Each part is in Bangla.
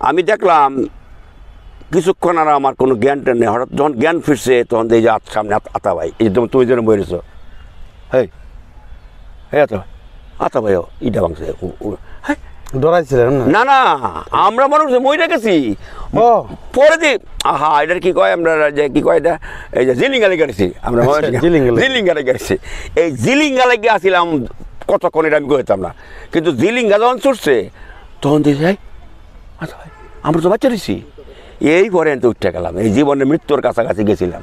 আমি দেখলাম কিছুক্ষণ আর আমার কোনো জ্ঞানটা নেই, হঠাৎ যখন জ্ঞান ফিরছে তখন এই যে সামনে আতা ভাই, এই যে তুমি যেন বলেছ, হ্যাঁ হ্যাঁ আতা ভাই ইটা ভাঙছে। হ্যাঁ ডরাইছিলেন? না না, আমরা মানুষ মইটা গেছি। ও পরে দি আহা এটার কি কয় আমরা, যে কি কয় এটা, এই যে জিলিঙ্গালে গেছি আমরা, জিলিঙ্গালে গেছি। এই জিলিঙ্গালে গিয়ে আসছিলাম কতক্ষণ, এটা আমি কইতাম না, কিন্তু জিলিঙ্গা যখন ছুটছে তখন দেখি আচ্ছা ভাই আমরা তো বাচ্চা দিছি। এই পরে তো উঠতে গেলাম, এই জীবনের মৃত্যুর কাছাকাছি গেছিলাম।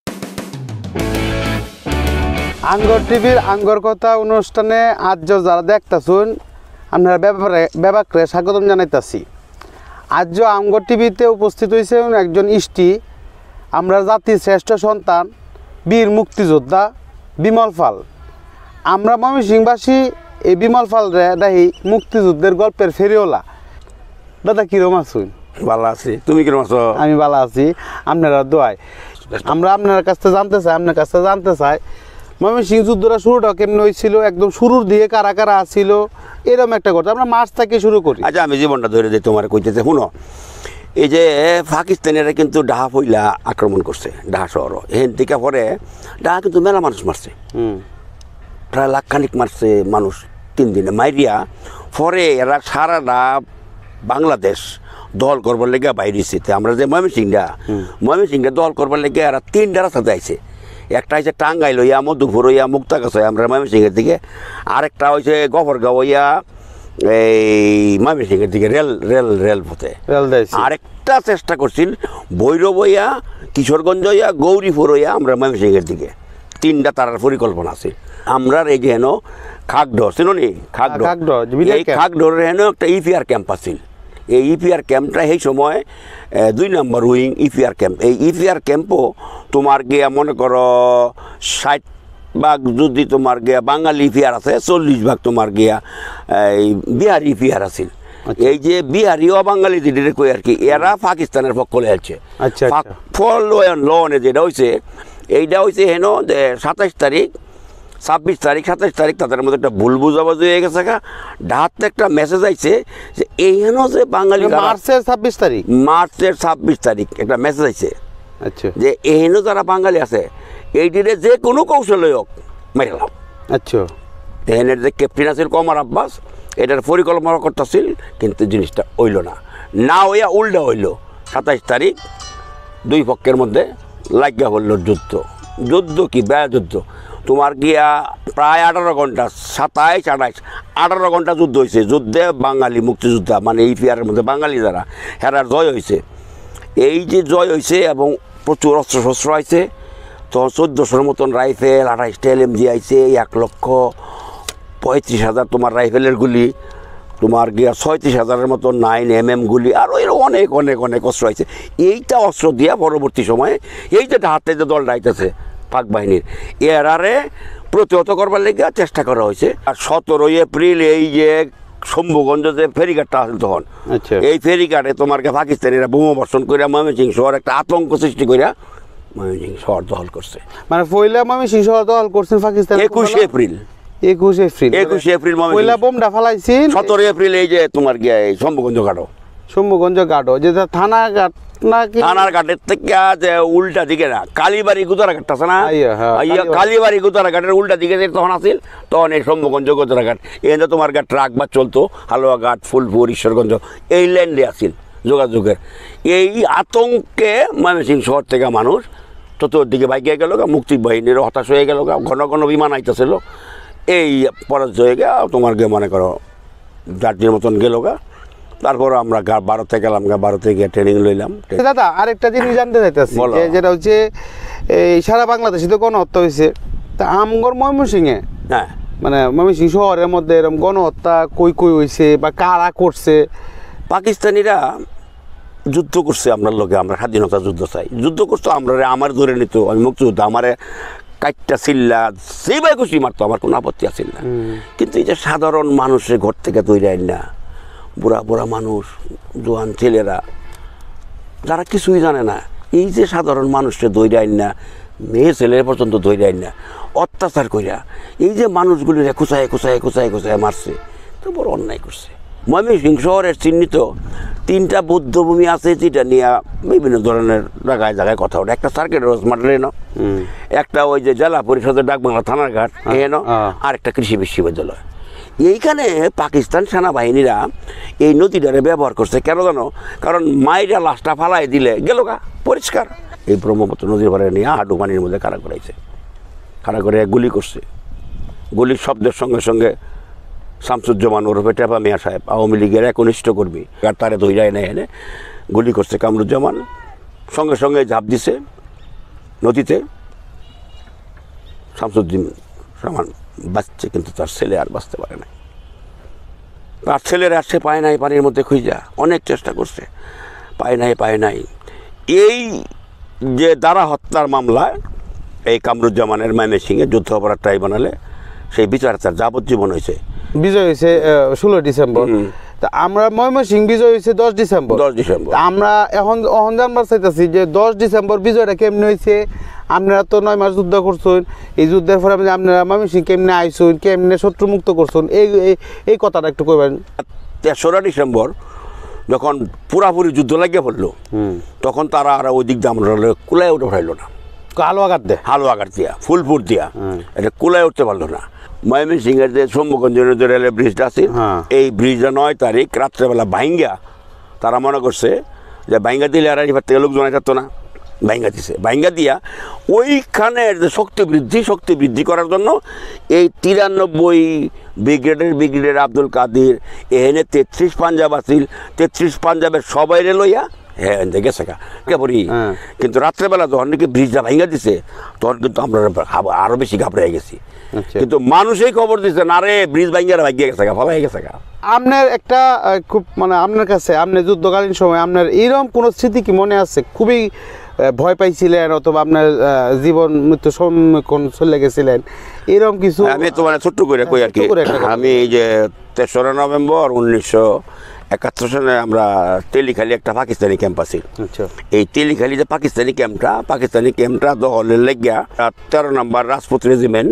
আঙ্গর টিভির আঙ্গর কথা অনুষ্ঠানে আজ যারা দেখতেছুন আপনারা ব্যাপারে স্বাগতম জানাইতেছি। আজ আঙ্গর টিভিতে উপস্থিত হয়েছেন একজন ইষ্টি, আমরা জাতির শ্রেষ্ঠ সন্তান, বীর মুক্তিযোদ্ধা বিমল পাল। আমরা ময়মনসিংহবাসী এই বিমল পাল দেখি মুক্তিযুদ্ধের গল্পের ফেরিওলা। দাদা কিরম আছুন? ভালো আছি, তুমি কিরম আছো? আমি ভালো আছি, আপনারা দোয়ায়। আমরা আপনার কাছ থেকে জানতে চাই ময়মনসিংহ যুদ্ধটা শুরুটা কেমন হয়েছিল, একদম শুরুর দিকে কারা কারা আসছিল, এরকম একটা কথা আমরা মার্চ থেকে শুরু করি। আচ্ছা আমি জীবনটা ধরে দিই, তোমার কইতেছে শুনো। এই যে পাকিস্তানিরা কিন্তু ডাহা পইলা আক্রমণ করছে, ডাহা শহর এখান থেকে পরে ডাহা কিন্তু মেলা মানুষ মারছে, প্রায় লাখখানিক মারছে মানুষ 3 দিনে মাইরিয়া। পরে এরা সারাটা বাংলাদেশ দল করবার লেগে বাইরেছে। আমরা যে ময়মনসিংহটা দল করবার লেগে এরা 3টা রাস্তাতে আইছে। একটা হয়েছে টাঙ্গাইল হইয়া, মধুপুর হইয়া, মুক্তাগাছ হইয়া আমরা ময়মনসিংহের দিকে, আরেকটা হয়েছে গফরগাঁও হইয়া এই ময়মনসিংহের দিকে রেল পথে। আরেকটা চেষ্টা করছিল ভৈরব হইয়া, কিশোরগঞ্জ হইয়া, গৌরীপুর হইয়া আমরা ময়মনসিংহের দিকে। 3টা তারার পরিকল্পনা আছে। আমরা এই যে হেন খাগডর ছিল নি, এই খাগডরের হেন একটা ইপিআর ক্যাম্প আছিল। এই ইপিআর ক্যাম্পটা সেই সময় 2 নম্বর উইং ইপিআর ক্যাম্প। এই ইপিআর ক্যাম্পও তোমার গিয়া মনে করো 60 ভাগ যদি তোমার গিয়া বাঙালি ইপিআর আছে, 40 ভাগ তোমার গিয়া এই বিহারি ইপিআর আছিল। এই যে বিহারি অবাঙালি যেটা কই আর কি, এরা পাকিস্তানের পক্ষ লেছে। লনে যেটা হয়েছে, এইটা হয়েছে হেন 27 তারিখ 26 তারিখ 27 তারিখ তাদের মধ্যে একটা ভুল বুঝাবুঝি হয়ে গেছে। ডাহাতে একটা মেসেজ আইছে যে এইখানে যে বাঙালি মার্চের 26 তারিখ একটা মেসেজ আইছে, আচ্ছা, যে এইখানে যারা বাঙালি আছে এইটিরে যে কোনো কৌশলে হোক মেরালাম। আচ্ছা, এখানের যে ক্যাপ্টেন আছিল কমার আব্বাস, এটার পরিকল্পনা করতেছিল, কিন্তু জিনিসটা হইল না হইয়া উল্টা হইল। 27 তারিখ 2 পক্ষের মধ্যে লাগিয়া হইল যুদ্ধ কি ব্যয় যুদ্ধ। তোমার গিয়া প্রায় 18 ঘন্টা, 27, 28, 18 ঘন্টা যুদ্ধ হয়েছে। যুদ্ধে বাঙালি মুক্তিযোদ্ধা মানে ইপিআরের মধ্যে বাঙালি যারা, হেরার জয় হয়েছে। এই যে জয় হয়েছে এবং প্রচুর অস্ত্রশস্ত্র আইছে। তো 1400 মতন রাইফেল, 28টা LMG আইছে, 1,35,000 তোমার রাইফেলের গুলি, তোমার গিয়া 36,000-এর মতো 9mm গুলি, আরও এর অনেক অনেক অনেক অস্ত্র আইছে। এইটা অস্ত্র দিয়া পরবর্তী সময়ে এই যে হাতে যে দলটা আইতেছে পাক বাহিনীর, এরারে প্রতিহত করবার লেগে চেষ্টা করা হয়েছে। আর 17 এপ্রিল এই যে শম্ভুগঞ্জ যে ফেরিঘাটটা আছে তখন, এই ফেরিঘাটে তোমার পাকিস্তানিরা বোমা বর্ষণ করে ময়মনসিংহ শহর একটা আতঙ্ক সৃষ্টি করে ময়মনসিংহ শহর দখল করছে। মানে পয়লা ময়মনসিংহ শহর দখল করছেন পাকিস্তান 21 এপ্রিল পয়লা বোমটা ফালাইছেন। 17 এপ্রিল এই যে তোমার গিয়া এই শম্ভুগঞ্জ ঘাটও যেটা থানার ঘাটের থেকে যে উল্টা দিকে না কালীবাড়ি গুদারাঘাট আছে না, কালীবাড়ি গুদারাঘাটের উল্টা দিকে তখন আসিল, তখন এই শম্ভুগঞ্জ গুদারাঘাট এখানে তোমার ট্রাক বাস চলতো, হালুয়াঘাট, ফুলপুর, ঈশ্বরগঞ্জ এই ল্যান্ডে আসিল যোগাযোগের। এই আতঙ্কে ময়মনসিংহ শহর থেকে মানুষ চতুর্দিকে বাইকে গেল, মুক্তি বাহিনীর হতাশ হয়ে গেল, ঘন ঘন বিমান আইতেছিল। এই পরাজয় হয়ে গেল তোমার গিয়ে মনে করো জার্জির মতন গেল। তারপর আমরা 12তে গেলাম, 12তে গিয়ে ট্রেনিং লইলাম। দাদা আরেকটা জিনিস জানতে চাইতেছি, যেটা হচ্ছে এই সারা বাংলাদেশে তো গণহত্যা হয়েছে, তা আমগর ময়মনসিংহে হ্যাঁ মানে ময়মনসিংহ শহরের মধ্যে এরকম গণহত্যা কই হয়েছে বা কারা করছে? পাকিস্তানিরা যুদ্ধ করছে আপনার লোকে, আমরা স্বাধীনতা যুদ্ধ চাই, যুদ্ধ করতো আমরা, আমার ধরে নিত, আমি মুক্তিযোদ্ধা, আমার কাটটা চিল্লা সেইভাবে খুশি মারতো, আমার কোনো আপত্তি আছিল না। কিন্তু এই যে সাধারণ মানুষের ঘর থেকে তৈরি হয় না, বুড়া মানুষ, জোয়ান ছেলেরা যারা কিছুই জানে না, এই যে সাধারণ মানুষকে ধৈর্য আইন না, মেয়ে ছেলের পর্যন্ত ধৈর্য আইন না, অত্যাচার করিয়া এই যে মানুষগুলি খুঁচায় মারছে, তো বড় অন্যায় করছে। ময়মনসিংহ শহরের চিহ্নিত 3টা বৌদ্ধভূমি আছে, যেটা নিয়ে বিভিন্ন ধরনের জায়গায় জায়গায় কথা ওঠে। একটা সার্কিট রোজ মাঠে এনো, একটা ওই যে জেলা পরিষদের ডাকবাংলা থানার ঘাট এনো, আর একটা কৃষি বিশ্ববিদ্যালয়। এইখানে পাকিস্তান সেনাবাহিনীরা এই নদীটারে ব্যবহার করছে কেন জানো? কারণ মাইরা লাশটা ফালাই দিলে গেল গা পরিষ্কার। এই ব্রহ্মপুত্র নদীর পাড়ে নিয়ে হাঁটু পানির মধ্যে খাড়া করাইছে, খাড়া করে গুলি করছে। গুলির শব্দের সঙ্গে সঙ্গে শামসুজ্জামান ওরফে টেপা মিয়া সাহেব, আওয়ামী লীগের একনিষ্ঠ কর্মী, আর তারে ধৈর্য এনে গুলি করছে কামরুজ্জামান। সঙ্গে সঙ্গে ঝাঁপ দিছে নদীতে। শামসুজ্জামান বাঁচছে, কিন্তু তার ছেলে আর বাঁচতে পারে নাই। তার ছেলের আর সে পায় নাই, পানির মধ্যে খুঁজা অনেক চেষ্টা করছে, পায় নাই। এই যে দ্বারা হত্যার মামলায় এই কামরুজ্জামানের ময়মনসিংহে যুদ্ধ অপরাধ ট্রাইব্যুনালে সেই বিচার তার যাবজ্জীবন হয়েছে। বিজয় হয়েছে 16 ডিসেম্বর। তা আমরা ময়মনসিংহ বিজয় হয়েছে 10 ডিসেম্বর। আমরা এখন জানবার চাইতেছি যে 10 ডিসেম্বর বিজয়টা কেমনি হয়েছে? আপনারা তো 9 মাস যুদ্ধ করছেন, এই যুদ্ধের পরে আপনারা ময়মনসিংহ কেমনে আইসুন, কেমনে শত্রুমুক্ত করছেন, এই কথাটা একটু কইবেন। 3রা ডিসেম্বর যখন পুরাপুরি যুদ্ধ লাগিয়ে পড়লো, তখন তারা আর ওই দিক দিয়ে আমরা কুলায় উঠে পারল না। হালুয়াঘাট দিয়া ফুলপুর দিয়া এটা কুলায় উঠতে পারলো না। ময়মনসিংহের যে শম্ভুগঞ্জের যে রেলের ব্রিজটা আছে, এই ব্রিজটা 9 তারিখ রাত্রেবেলা ভাঙ্গা, তারা মনে করছে যে ভাঙ্গা দিলে আর এবার থেকে লোকজন থাকতো না, ভাঙ্গা দিছে। ভাঙ্গা দিয়া ওইখানের যে শক্তি বৃদ্ধি করার জন্য এই 93 ব্রিগেডের আব্দুল কাদির এখানে 33 পাঞ্জাব আছিল, 33 পাঞ্জাবের সবাইরে লইয়া হ্যাঁ গেছে পড়ি। কিন্তু রাত্রেবেলা যখন নাকি ব্রিজটা ভাঙ্গা দিছে, তখন কিন্তু আমরা আরো বেশি ঘাবড়ে গেছি। কিন্তু মানুষই খবর দিচ্ছে না রে ব্রিজ ভাঙ্গিয়া ভাগিয়ে গেছে, ফলাই গেছে। আপনার একটা খুব আপনার কাছে আপনি যুদ্ধকালীন সময় আপনার এইরকম কোনো স্মৃতি কি মনে আছে? খুবই ভয় পাইছিলেন অথবা আপনার জীবন মৃত্যু সম্মুখীন চলে গেছিলেন, এরকম কিছু? আমি তোমার ছোট্ট করে কই আর কি। আমি এই যে 3রা নভেম্বর 1971 সালে আমরা তেলিখালি একটা পাকিস্তানি ক্যাম্প আছি। এই তেলিখালি যে পাকিস্তানি ক্যাম্পটা দখলের লেগিয়া 13 নম্বর রাজপুত রেজিমেন্ট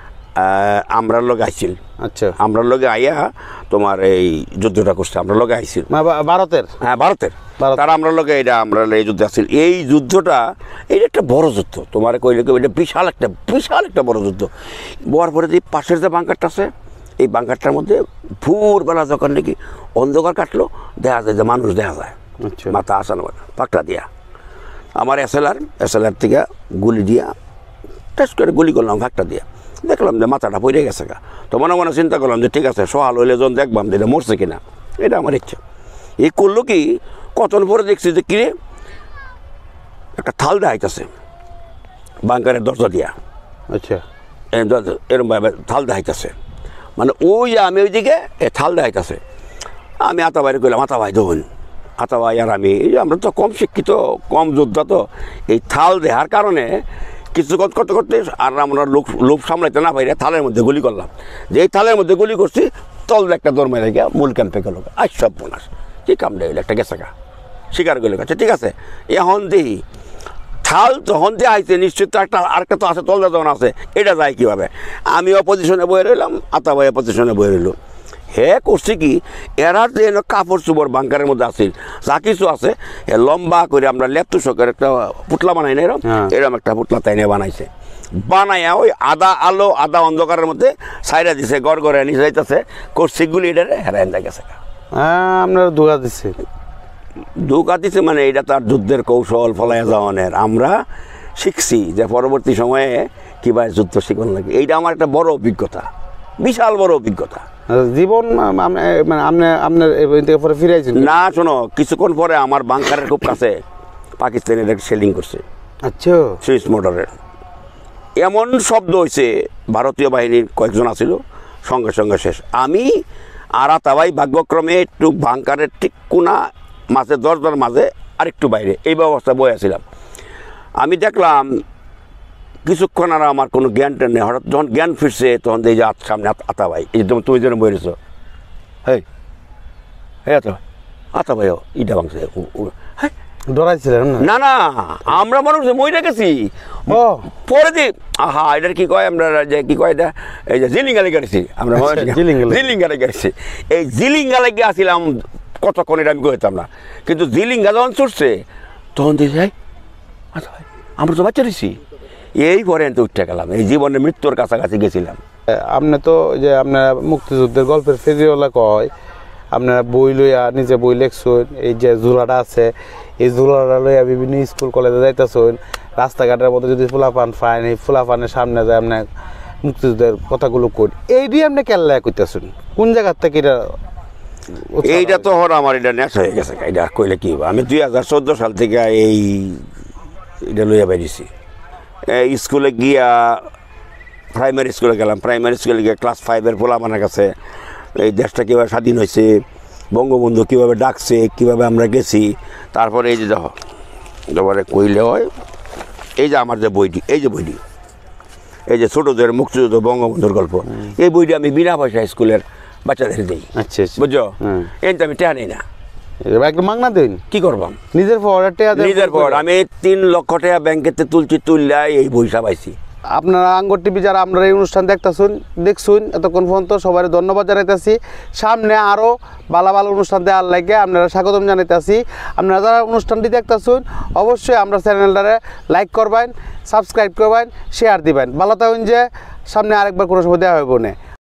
আমরা লগে আইছিল। আমরা লগে আইয়া তোমার এই যুদ্ধটা করছে, আমরা লগে আইছিল ভারতের। হ্যাঁ ভারতের, তারা আমরা লগে আমরা এই যুদ্ধে আসছিল। এই যুদ্ধটা এটা একটা বড় যুদ্ধ, তোমার কইলে এটা বিশাল একটা বড় যুদ্ধ। বড় পরে যে পাশের যে বাংকারটা আছে, এই বাংকারটার মধ্যে ভোরবেলা যখন নাকি অন্ধকার কাটলো, দেখা যায় যে মানুষ দেখা যায় মাথা আসানো পাকটা দিয়া। আমার এসএলআর থেকে গুলি দিয়া টেস্ট করে গুলি করলাম ফাঁকটা দিয়া, দেখলাম যে মাথাটা পড়ে গেছে গা। তো মনে মনে চিন্তা করলাম যে ঠিক আছে সকাল হইলে যখন দেখবাম যে এটা মরছে কিনা, এটা আমার ইচ্ছা। এই করলো কি, কতক্ষণ পরে দেখছি যে কিরে একটা থাল দেখাইতেছে বাংকারের দরজা দিয়া। এরকম ভাবে থাল দেখাইতেছে, মানে ওই আমি ওইদিকে থাল দেখাইতেছে। আমি আতাবাই কইলাম, আতাবাই ধরুন, আতাবাই আর আমরা তো কম শিক্ষিত, কম যোদ্ধা, তো এই থাল দেখার কারণে কিছু করতে আর আমরা লোক সামলাইতে না পাইরে থালের মধ্যে গুলি করলাম। যে এই থালের মধ্যে গুলি করছি, তল একটা দরমে রেখে মূল ক্যাম্পে গেল। সব বোনাস কি কামটা হইলো, একটা গেছে গা শিকার গেলে গেছে। ঠিক আছে, এখন দেখি থাল তখন দিয়ে আইছে, নিশ্চিত তো আরেকটা তো আছে, তলদা যখন আছে, এটা যায় কীভাবে? আমি অপোজিশনে বয়ে রইলাম, আতাবাই অপোজিশনে বয়ে রইল। করছি কি, এরা যে কাপড় চুপড় বাংকারের মধ্যে আসিল, যা কিছু আছে লম্বা করে আমরা লেপটু শখের একটা পুটলা বানাই না, এরকম একটা পুটলা তাই নিয়ে বানাইয়া ওই আদা অন্ধকারের মধ্যে সাইরা দিছে, গড়ে নিয়ে যাইতেছে, করছি গুলি এটারে হেরাইন গেছে। আপনার ধোকা দিছে মানে এটা তার যুদ্ধের কৌশল ফলাইয়া যাওয়ানের। আমরা শিখছি যে পরবর্তী সময়ে কীভাবে যুদ্ধ শিখন লাগে। এইটা আমার একটা বড় অভিজ্ঞতা, বিশাল বড় অভিজ্ঞতা জীবন। পরে ফিরাইছেন না? শোনো, কিছুক্ষণ পরে আমার বাংকারের খুব কাছে পাকিস্তানের একটা সেলিং করছে, সুইস মোটরের। এমন শব্দ হয়েছে, ভারতীয় বাহিনীর কয়েকজন আছিল, সঙ্গে সঙ্গে শেষ। আমি আর আতাবাই ভাগ্যক্রমে একটু বাংকারের ঠিক কোনা মাঝে দরজার মাঝে আরেকটু বাইরে এই ব্যবস্থা বয়েছিলাম। আমি দেখলাম কিছুক্ষণ আর আমার কোনো জ্ঞান টেন নেই। হঠাৎ যখন জ্ঞান ফিরছে, তখন এই যে সামনে আতাবাই, এই যে তুমি যেন বইরেছ, হ্যাঁ আতাবাই ইটা ভাঙছে, হ্যাঁ ডরাইছিলেন না না আমরা মানুষ মইরা গেছি ও পরে দি আহা এটার কি কয় আমরা যে কি কয় এটা এই যে জিলিঙ্গালে গেছি আমরা জিলিঙ্গালে গেছি এই জিলিঙ্গালে গিয়ে আসছিলাম কতক্ষণ এটা আমি কইতাম না কিন্তু জিলিঙ্গা যখন ছুটছে তখন দেখি আচ্ছা ভাই আমরা তো বাচ্চা রয়েছি এই পরে তো উঠতে গেলাম এই জীবনের মৃত্যুর কাছাকাছি গেছিলাম। আপনি তো যে আপনারা মুক্তিযুদ্ধের গল্পের ফেরিওয়ালা কয় আপনারা বই লইয়া নিজে বই লেখছেন এই যে ঝুলাটা আছে এই ঝুলাটা লইয়া বিভিন্ন স্কুল কলেজে যাইতেছেন রাস্তাঘাটের মধ্যে যদি ফুলাপান ফাইন এই ফুলাপানের সামনে যায় আপনার মুক্তিযুদ্ধের কথাগুলো কই এই দিয়ে আপনি কেল্লা করতেছেন কোন জায়গার থেকে এটা এইটা তো হর আমার এটা নেশা হয়ে গেছে এটা কইলে কি হবে আমি 2014 সাল থেকে এই এটা লইয়া বেরিয়েছি স্কুলে গিয়া প্রাইমারি স্কুলে গেলাম প্রাইমারি স্কুলে গিয়ে ক্লাস 5-এর পোলাপানের কাছে এই দেশটা কীভাবে স্বাধীন হয়েছে বঙ্গবন্ধু কীভাবে ডাকছে কীভাবে আমরা গেছি তারপরে এই যে দেখো তারপরে কইলে হয় এই যে আমার যে বইটি এই যে ছোটোদের মুক্তিযুদ্ধ বঙ্গবন্ধুর গল্প এই বইটি আমি বিনা পয়সা স্কুলের বাচ্চাদের দিই। আচ্ছা বুঝছো এই তো আমি টেয়া নেই না একদম মাগনা দিন কি করবাম নিজের নিজের পর আমি 3 লক্ষ টাকা ব্যাংকেতে তুললা এই বইসা পাইছি। আপনারা আঙ্গর টিভি যারা আপনারা এই অনুষ্ঠান দেখছুন এতক্ষণ পর্যন্ত সবাই ধন্যবাদ জানাইতেছি সামনে আরও ভালো ভালো অনুষ্ঠান দেওয়ার লাগে আপনারা স্বাগতম জানাইতেছি আপনারা যারা অনুষ্ঠানটি দেখতেছুন অবশ্যই আমরা চ্যানেলটারে লাইক করবেন সাবস্ক্রাইব করবেন শেয়ার দিবেন ভালো থাকুন যে সামনে আরেকবার কোনো সময় দেওয়া হইব না।